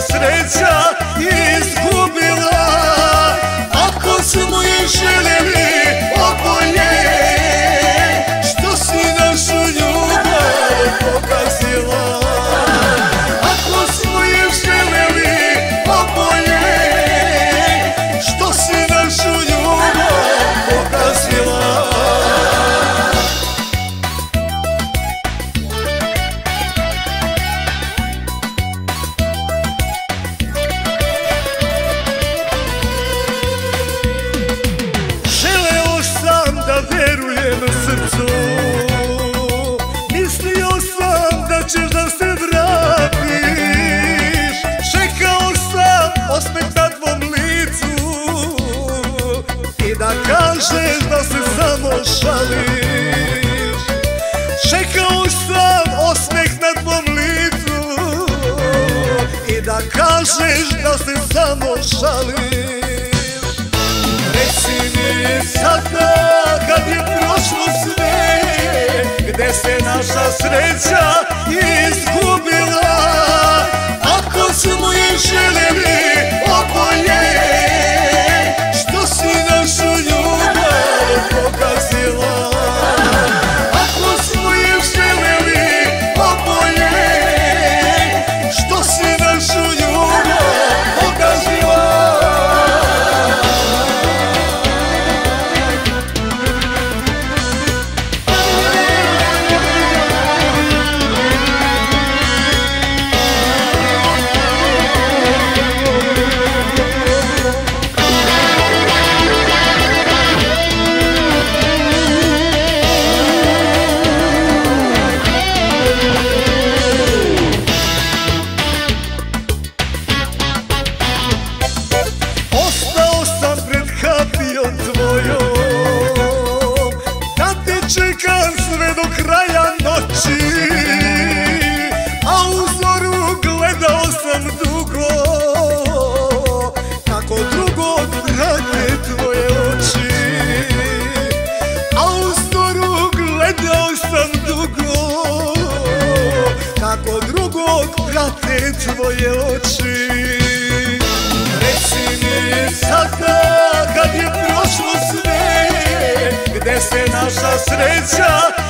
sreća izgubila. Ako smo je željeli oboje, što si našu ljubav pokazila. Ako smo je željeli oboje, što si našu ljubav pokazila. Verujem srcu, mislio sam da ćeš da se vratiš. Čekao sam osmeh na tvom licu i da kažeš da se samo šališ. Čekao sam osmeh na tvom licu i da kažeš da se samo šališ. Reci mi sada kad je prošlo sve, gde se naša sreća izgubila. Ako smo je željeli oboje, što si našu ljubav pokazila. Ako smo je željeli oboje, što si našu ljubav pokazila. Čekam sve do kraja noći, a u zoru gledao sam dugo, kako drugog prate tvoje oči. A u zoru gledao sam dugo, kako drugog prate tvoje oči. Reci mi sada kad je prošlo sve, gde se naša sreća